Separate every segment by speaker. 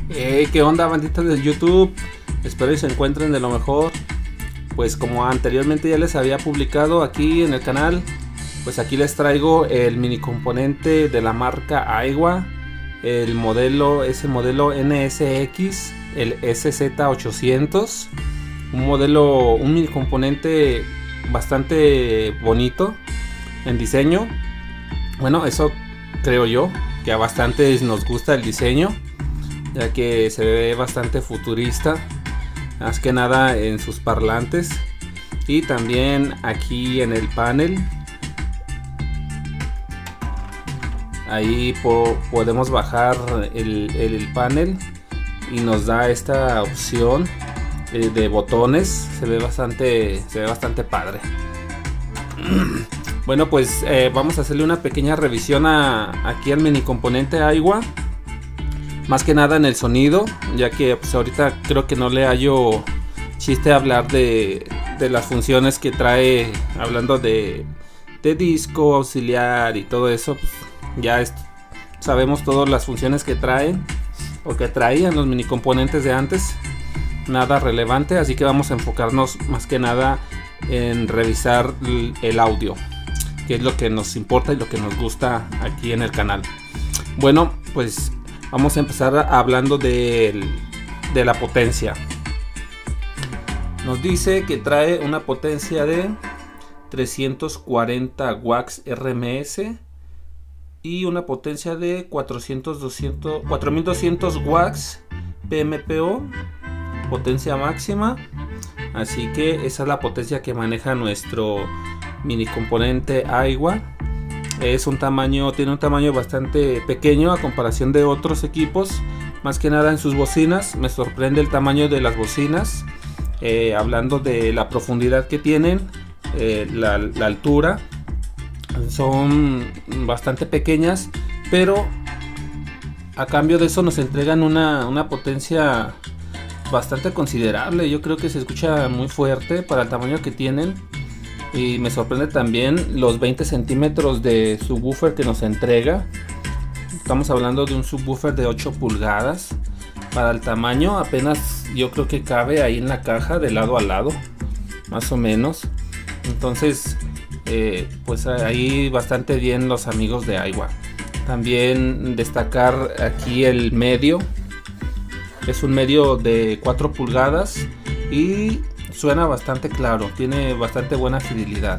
Speaker 1: ¿Qué onda, bandita de YouTube? Espero que se encuentren de lo mejor. Pues como anteriormente ya les había publicado aquí en el canal, pues aquí les traigo el mini componente de la marca Aiwa. El modelo es el modelo NSX, el SZ800. Un mini componente bastante bonito en diseño. Bueno, eso creo yo, que a bastantes nos gusta el diseño, ya que se ve bastante futurista, más que nada en sus parlantes y también aquí en el panel. Ahí podemos bajar el panel y nos da esta opción de botones. Se ve bastante padre. Bueno, pues vamos a hacerle una pequeña revisión aquí al mini componente Aiwa. Más que nada en el sonido, ya que pues, ahorita creo que no le hallo chiste hablar de las funciones que trae, hablando de disco, auxiliar y todo eso. Pues, ya sabemos todas las funciones que traen o que traían los mini componentes de antes. Nada relevante, así que vamos a enfocarnos más que nada en revisar el audio, que es lo que nos importa y lo que nos gusta aquí en el canal. Bueno, pues vamos a empezar hablando de la potencia. Nos dice que trae una potencia de 340 watts RMS y una potencia de 4200 watts PMPO, potencia máxima. Así que esa es la potencia que maneja nuestro mini componente Aiwa. Tiene un tamaño bastante pequeño a comparación de otros equipos, más que nada en sus bocinas. Me sorprende el tamaño de las bocinas, hablando de la profundidad que tienen, la altura. Son bastante pequeñas, pero a cambio de eso nos entregan una potencia bastante considerable. Yo creo que se escucha muy fuerte para el tamaño que tienen. Y me sorprende también los 20 centímetros de subwoofer que nos entrega. Estamos hablando de un subwoofer de 8 pulgadas. Para el tamaño apenas yo creo que cabe ahí en la caja de lado a lado, más o menos. Entonces pues ahí bastante bien los amigos de Aiwa. También destacar aquí el medio. Es un medio de 4 pulgadas y suena bastante claro, tiene bastante buena fidelidad.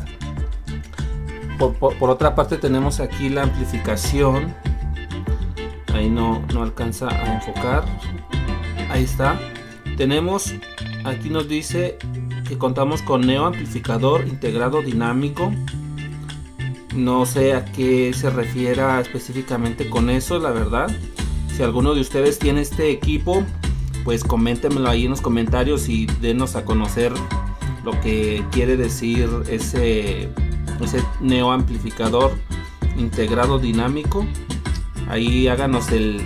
Speaker 1: Por otra parte tenemos aquí la amplificación. Ahí no alcanza a enfocar. Ahí está. Tenemos, aquí nos dice que contamos con neo amplificador integrado dinámico. No sé a qué se refiera específicamente con eso, la verdad. Si alguno de ustedes tiene este equipo, pues coméntenmelo ahí en los comentarios y denos a conocer lo que quiere decir ese neo amplificador integrado dinámico. Ahí háganos el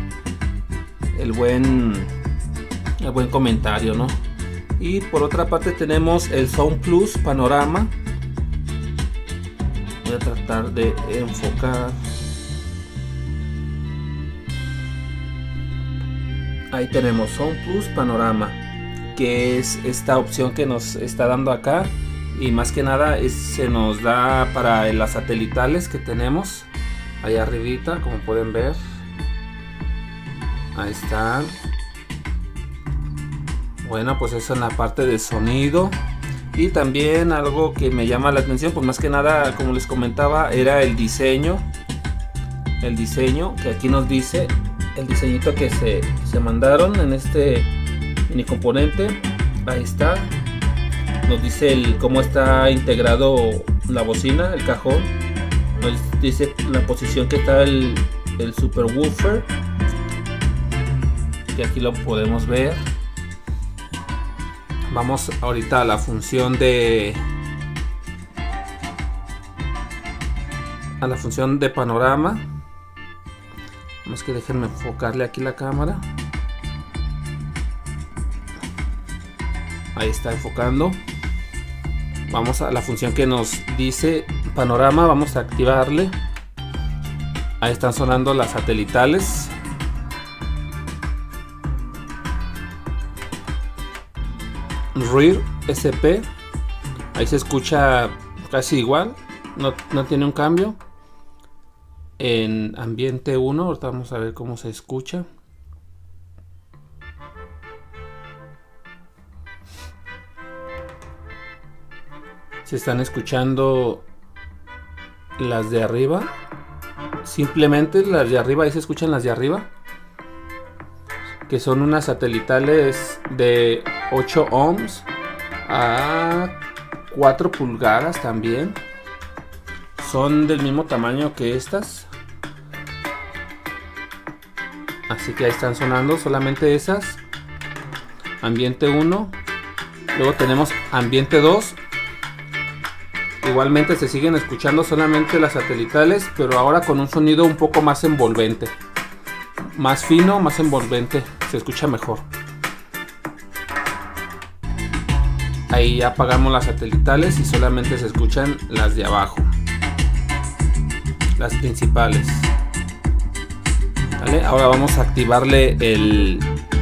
Speaker 1: buen comentario, ¿no? Y por otra parte tenemos el Sound Plus Panorama. Voy a tratar de enfocar. Ahí tenemos Sound Plus Panorama, que es esta opción que nos está dando acá, y más que nada se nos da para las satelitales que tenemos allá arribita, como pueden ver. Ahí están. Bueno, pues eso en la parte de sonido. Y también algo que me llama la atención, pues más que nada, como les comentaba, era el diseño. El diseño que aquí nos dice, el diseñito que se mandaron en este mini componente. Ahí está. Nos dice cómo está integrado la bocina, el cajón. Nos dice la posición que está el subwoofer, que aquí lo podemos ver. Vamos ahorita a la función de panorama. Vamos, que déjenme enfocarle aquí la cámara. Ahí está enfocando. Vamos a la función que nos dice panorama. Vamos a activarle. Ahí están sonando las satelitales. Rear SP. Ahí se escucha casi igual, no tiene un cambio. En ambiente 1, ahorita vamos a ver cómo se escucha. Se están escuchando las de arriba. Simplemente las de arriba, ahí se escuchan las de arriba, que son unas satelitales de 8 ohms a 4 pulgadas también. Son del mismo tamaño que estas. Así que ahí están sonando solamente esas. Ambiente 1. Luego tenemos ambiente 2. Igualmente se siguen escuchando solamente las satelitales, pero ahora con un sonido un poco más envolvente. Más fino, más envolvente. Se escucha mejor. Ahí ya apagamos las satelitales y solamente se escuchan las de abajo. Las principales. ¿Vale? Ahora vamos a activarle el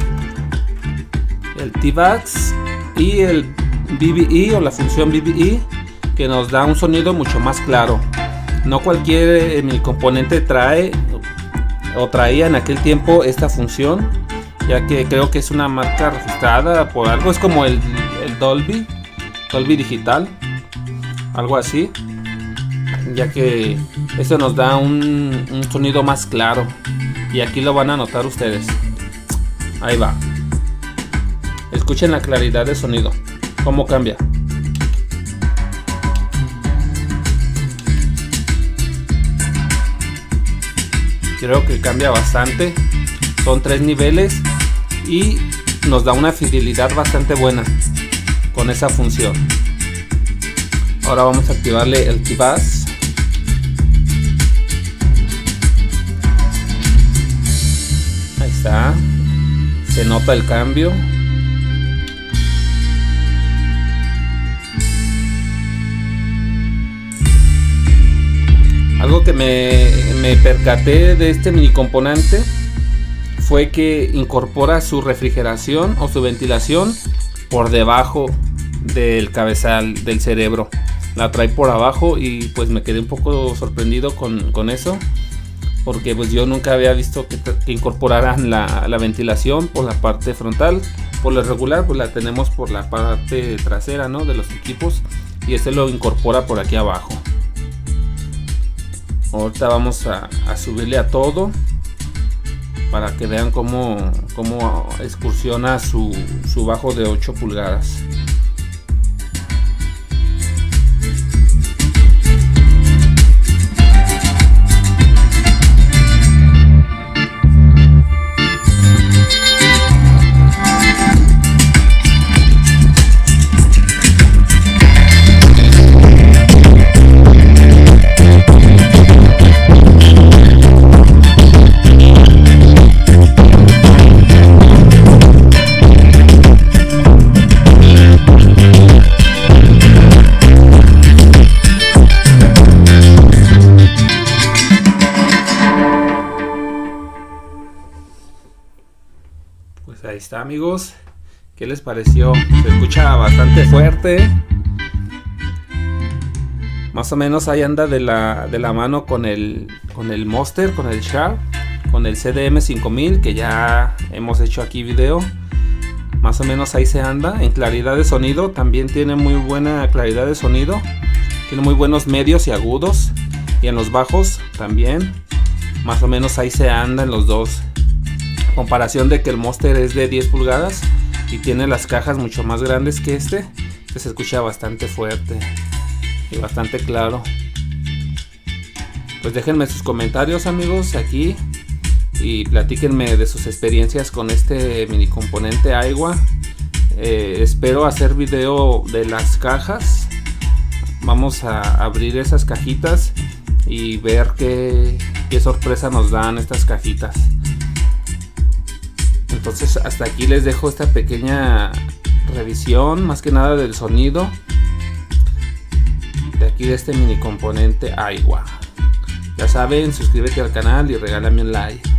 Speaker 1: TVAX y el BBE o la función BBE, que nos da un sonido mucho más claro. No cualquier componente trae o traía en aquel tiempo esta función, ya que creo que es una marca registrada por algo. Es como el Dolby digital, algo así, ya que esto nos da un sonido más claro, y aquí lo van a notar ustedes. Ahí va, escuchen la claridad del sonido, cómo cambia. Creo que cambia bastante. Son 3 niveles y nos da una fidelidad bastante buena con esa función. Ahora vamos a activarle el TVAX. Ahí está. Se nota el cambio. Algo que me percaté de este mini componente fue que incorpora su refrigeración o su ventilación por debajo del cabezal del cerebro. La trae por abajo y pues me quedé un poco sorprendido con eso, porque pues yo nunca había visto que incorporaran la ventilación por la parte frontal. Por lo regular pues la tenemos por la parte trasera, ¿no?, de los equipos, y este lo incorpora por aquí abajo. Ahorita vamos a subirle a todo para que vean cómo excursiona su bajo de 8 pulgadas. Pues ahí está, amigos. ¿Qué les pareció? Se escucha bastante fuerte. Más o menos ahí anda de la mano con el Monster, con el Sharp, con el CDM 5000, que ya hemos hecho aquí video. Más o menos ahí se anda. En claridad de sonido también tiene muy buena claridad de sonido. Tiene muy buenos medios y agudos. Y en los bajos también. Más o menos ahí se anda en los dos. Comparación de que el Monster es de 10 pulgadas y tiene las cajas mucho más grandes que este se escucha bastante fuerte y bastante claro. Pues déjenme sus comentarios, amigos, aquí, y platíquenme de sus experiencias con este mini componente Aiwa. Espero hacer video de las cajas. Vamos a abrir esas cajitas y ver qué sorpresa nos dan estas cajitas. Entonces hasta aquí les dejo esta pequeña revisión, más que nada del sonido de aquí, de este mini componente Aiwa. Ya saben, suscríbete al canal y regálame un like.